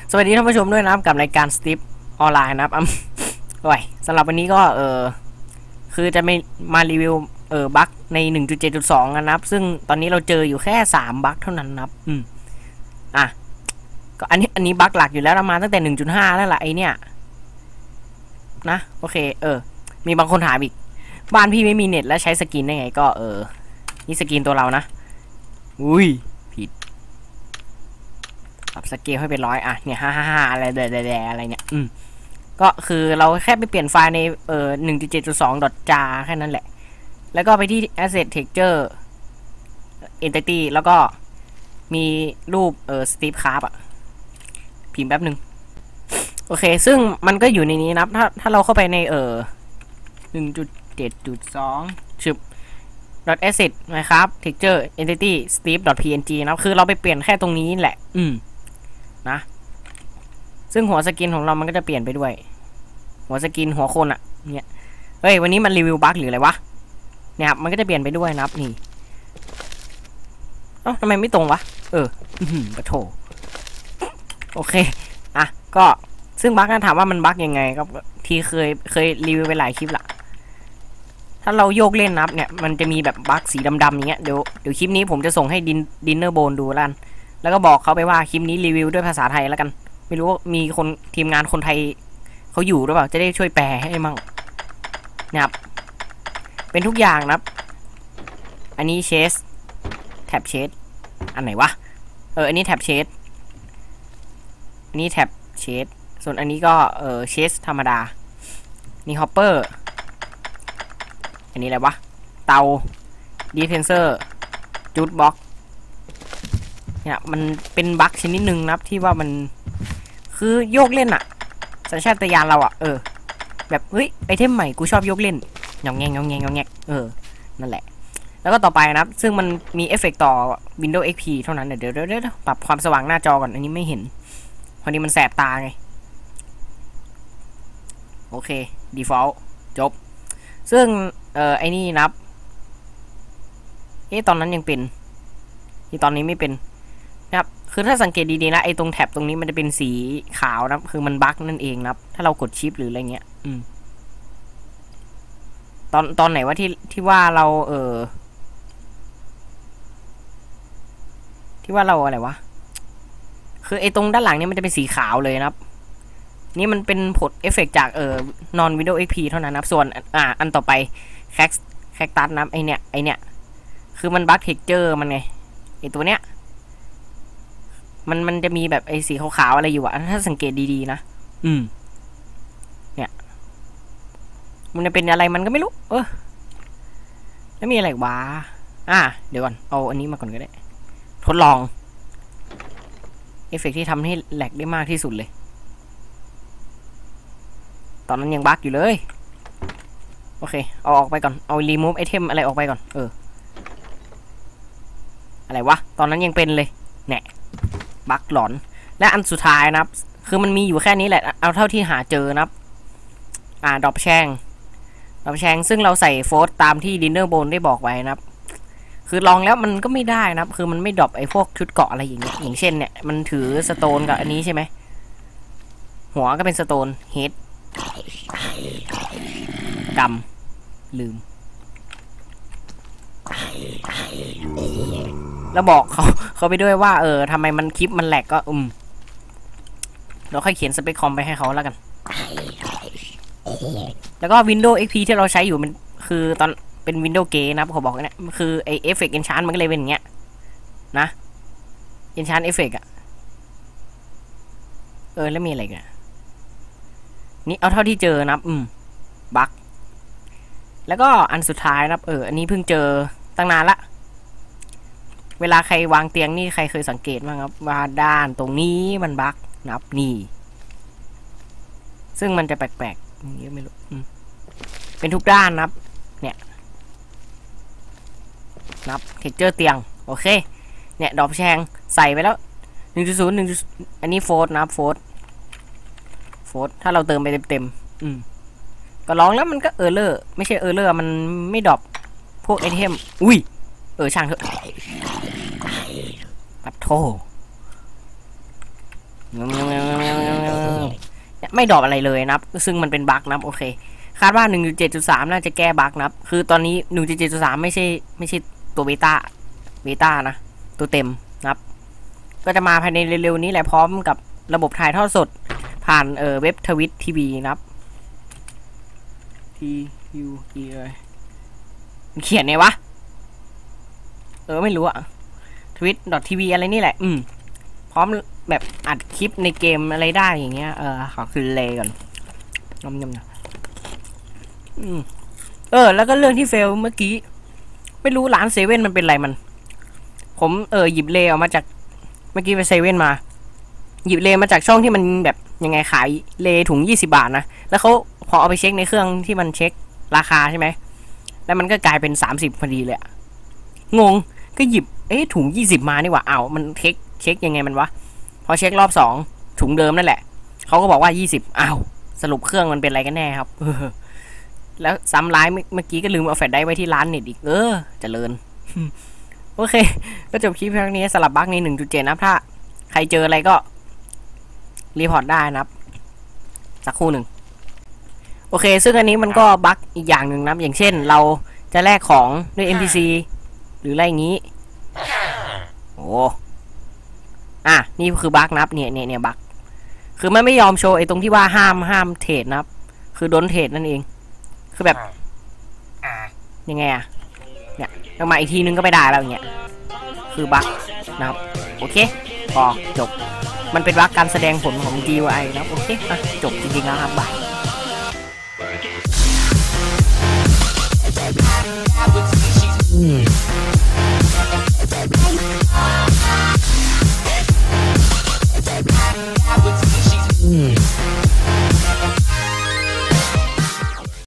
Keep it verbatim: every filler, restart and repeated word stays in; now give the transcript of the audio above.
สวัสดีท่านผู้ชมด้วยนะครับกับรายการสตีฟออนไลน์นะครับโอ้ยสำหรับวันนี้ก็เออคือจะไม่มารีวิวเออบั๊กใน หนึ่งจุดเจ็ดจุดสอง นะครับซึ่งตอนนี้เราเจออยู่แค่สามบั๊กเท่านั้นนะครับอืมอ่ะก็อันนี้อันนี้บั๊กหลักอยู่แล้วมาตั้งแต่ หนึ่งจุดห้า แล้วล่ะไอเนี้ยนะโอเคเออมีบางคนถามอีกบ้านพี่ไม่มีเน็ตแล้วใช้สกินได้ไงก็เออนี่สกินตัวเรานะอุ้ยผิดปรับสเกลให้เป็นร้อยอ่ะเนี่ยฮ่าฮ่าฮ่าอะไรแดแดอะไรเนี่ยอืมก็คือเราแค่ไปเปลี่ยนไฟล์ในเอ่อ หนึ่งจุดเจ็ดจุดสอง .jar แค่นั้นแหละแล้วก็ไปที่ asset texture entity แล้วก็มีรูปเอ่อ Steve Craft อ่ะพิมพ์แป๊บหนึ่งโอเคซึ่งมันก็อยู่ในนี้นะถ้าถ้าเราเข้าไปในเอ่อ หนึ่งจุดเจ็ดจุดสอง ชึบ .asset นะครับ texture entity steve.png นะคือเราไปเปลี่ยนแค่ตรงนี้แหละอืมนะซึ่งหัวสกินของเรามันก็จะเปลี่ยนไปด้วยหัวสกินหัวคนอะเนี่ยเฮ้ยวันนี้มันรีวิวบั๊กหรืออะไรวะเนี่ยครับมันก็จะเปลี่ยนไปด้วยนะครับนี่เอ้าทำไมไม่ตรงวะเออปะโถโอเคอ่ะก็ซึ่งบั๊กนั้นถามว่ามันบั๊กยังไงก็ที่เคยเคยรีวิวไปหลายคลิปละถ้าเราโยกเล่นนับเนี่ยมันจะมีแบบบั๊กสีดำๆอย่างเงี้ยเดี๋ยวเดี๋ยวคลิปนี้ผมจะส่งให้ดินดินเนอร์โบนดูแล้วแล้วก็บอกเขาไปว่าคลิปนี้รีวิวด้วยภาษาไทยแล้วกันไม่รู้ว่ามีคนทีมงานคนไทยเขาอยู่หรือเปล่าจะได้ช่วยแปลให้มั่งนะครับเป็นทุกอย่างนะครับอันนี้เชสแท็บเชสอันไหนวะเอออันนี้แท็บเชสอันนี้แท็บเชสส่วนอันนี้ก็เออเชสธรรมดานี่ฮอปเปอร์อันนี้อะไรวะเตาดีเฟนเซอร์จูดบ็อกเนี่ยมันเป็นบั๊กชนิดหนึ่งนะครับที่ว่ามันคือโยกเล่นอะสัญชาตญาณเราอะเออแบบเฮ้ยไอเทมใหม่กูชอบโยกเล่นงองแงงงองแงงงองแงเออนั่นแหละแล้วก็ต่อไปนะครับซึ่งมันมีเอฟเฟกต์ต่อ Windows เอ็กซ์ พี เท่านั้นเดี๋ยวเดี๋ยวเดี๋ยวปรับความสว่างหน้าจอก่อนอันนี้ไม่เห็นพอดีมันแสบตาไงโอเค default จบซึ่งเออไอนี่นับเอ๊ะตอนนั้นยังเป็นที่ตอนนี้ไม่เป็นนะครับคือถ้าสังเกตดีๆนะไอ้ตรงแท็บตรงนี้มันจะเป็นสีขาวนะคือมันบั๊กนั่นเองนะครับถ้าเรากดชิปหรืออะไรเงี้ยอืมตอนตอนไหนว่าที่ที่ว่าเราเออที่ว่าเราอะไรวะคือไอ้ตรงด้านหลังเนี่ยมันจะเป็นสีขาวเลยนะครับนี่มันเป็นผลเอฟเฟกจากเออนอน Windows เอ็กซ์ พี เท่านั้นนะครับส่วนอ่าอันต่อไปแคคแคคตัสนะไอเนี้ยไอเนี้ยคือมันบั๊กเท็กเจอร์มันไงไอตัวเนี้ยมันมันจะมีแบบไอ้สีขาวๆอะไรอยู่อะถ้าสังเกตดีๆนะอืมเนี่ยมันจะเป็นอะไรมันก็ไม่รู้เออแล้วมีอะไรวะอ่ะเดี๋ยวก่อนเอาอันนี้มาก่อนก็ได้ทดลองเอฟเฟกที่ทำให้แหลกได้มากที่สุดเลยตอนนั้นยังบั๊กอยู่เลยโอเคเอาออกไปก่อนเอารีมูฟไอเทมอะไรออกไปก่อนเอออะไรวะตอนนั้นยังเป็นเลยแหน่บั๊กหลอนและอันสุดท้ายนะครับคือมันมีอยู่แค่นี้แหละเอาเท่าที่หาเจอนะครับอ่าดรอปแชงดรอปแชงซึ่งเราใส่โฟร์ตามที่ดินเนอร์โบนได้บอกไว้นะครับคือลองแล้วมันก็ไม่ได้นะครับคือมันไม่ดรอปไอ้พวกชุดเกาะอะไรอย่างเงี้ยอย่างเช่นเนี่ยมันถือสโตนกับอันนี้ใช่ไหมหัวก็เป็นสโตนเฮดดำลืมแล้วบอกเขาเขาไปด้วยว่าเออทำไมมันคลิปมันแหลกก็อืมเราค่อยเขียนสเปคคอมไปให้เขาแล้วกันแล้วก็ Windows เอ็กซ์ พี ที่เราใช้อยู่มันคือตอนเป็น Windows เกย์นะเขาบอกเนี่ยคือไอเอฟเฟกต์ Enchant มันก็เลยเป็นอย่างเงี้ยนะ Enchant Effect อะเออแล้วมีอะไรกันนี่เอาเท่าที่เจอนะอืมบั๊กแล้วก็อันสุดท้ายนะเอออันนี้เพิ่งเจอตั้งนานละเวลาใครวางเตียงนี่ใครเคยสังเกตบ้างครับว่าด้านตรงนี้มันบั๊กนับนี่ซึ่งมันจะแปลกๆอย่างนี้ไม่รู้เป็นทุกด้านนับเนี่ยนับเท็กเจอร์เตียงโอเคเนี่ยดรอปแชงใส่ไปแล้ว หนึ่งจุดศูนย์ หนึ่งอันนี้โฟร์นับโฟร์โฟร์ถ้าเราเติมไปเต็มๆอืมก็ลองแล้วมันก็เออร์เลอร์ไม่ใช่เออร์เลอร์มันไม่ดรอปพวกไอเทมอุ้ยเออช่างเถอะปัดโถงไม่ดรอปอะไรเลยนะครับซึ่งมันเป็นบั๊กนะครับโอเคคาดว่า หนึ่งจุดเจ็ดจุดสาม น่าจะแก้บั๊กนะครับคือตอนนี้ หนึ่งจุดเจ็ดจุดสาม ไม่ใช่ไม่ใช่ตัวเบต้าเบต้านะตัวเต็มนะครับก็จะมาภายในเร็วๆนี้แหละพร้อมกับระบบถ่ายทอดสดผ่านเอ่อเว็บทวิตทีวีนะครับ T U E เลยมันเขียนไงวะเออไม่รู้อะทวิตดอททีวีอะไรนี่แหละอืมพร้อมแบบอัดคลิปในเกมอะไรได้อย่างเงี้ยเออขอคืนเลยก่อนยำยำนะอืมเออแล้วก็เรื่องที่เฟลเมื่อกี้ไม่รู้ร้านเซเว่นมันเป็นอะไรมันผมเออหยิบเลออกมาจากเมื่อกี้ไปเซเว่นมาหยิบเลมาจากช่องที่มันแบบยังไงขายเลถุงยี่สิบาทนะแล้วเขาพอเอาไปเช็คในเครื่องที่มันเช็คราคาใช่ไหมแล้วมันก็กลายเป็นสามสิบพอดีเลยงงก็หยิบเอ๊ะถุงยี่สิบมานี่หว่าอ้าวมันเช็คเช็คยังไงมันวะพอเช็ครอบสองถุงเดิมนั่นแหละเขาก็บอกว่ายี่สิบอ้าวสรุปเครื่องมันเป็นอะไรกันแน่ครับแล้วซ้ำร้ายเมื่อกี้ก็ลืมเอาแฟลชไดรฟ์ไว้ที่ร้านเน็ตอีกเออเจริญโอเคก็จบคลิปครั้งนี้สลับบั๊กใน หนึ่งจุดเจ็ด นะครับถ้าใครเจออะไรก็รีพอร์ตได้นะครับสักครู่หนึ่งโอเคซึ่งอันนี้มันก็บั๊กอีกอย่างหนึ่งนะอย่างเช่นเราจะแลกของด้วย เอ็น พี ซี หรืออะไรอย่างนี้โอ้อ่ะนี่คือบั๊กนับเนี่ยเนี่ยเนี่ยบั๊กคือมันไม่ยอมโชว์ไอ้ตรงที่ว่าห้ามห้ามเทรดนะครับคือโดนเทรดนั่นเองคือแบบยังไงอะเนี่ยมาอีกทีนึงก็ไม่ได้แล้วอย่างเงี้ยคือบั๊กนะครับโอเคพอจบมันเป็นบั๊กการแสดงผลของ จี ยู ไอ นะครับโอเคอ่ะจบจริงๆแล้วครับบาย Mm.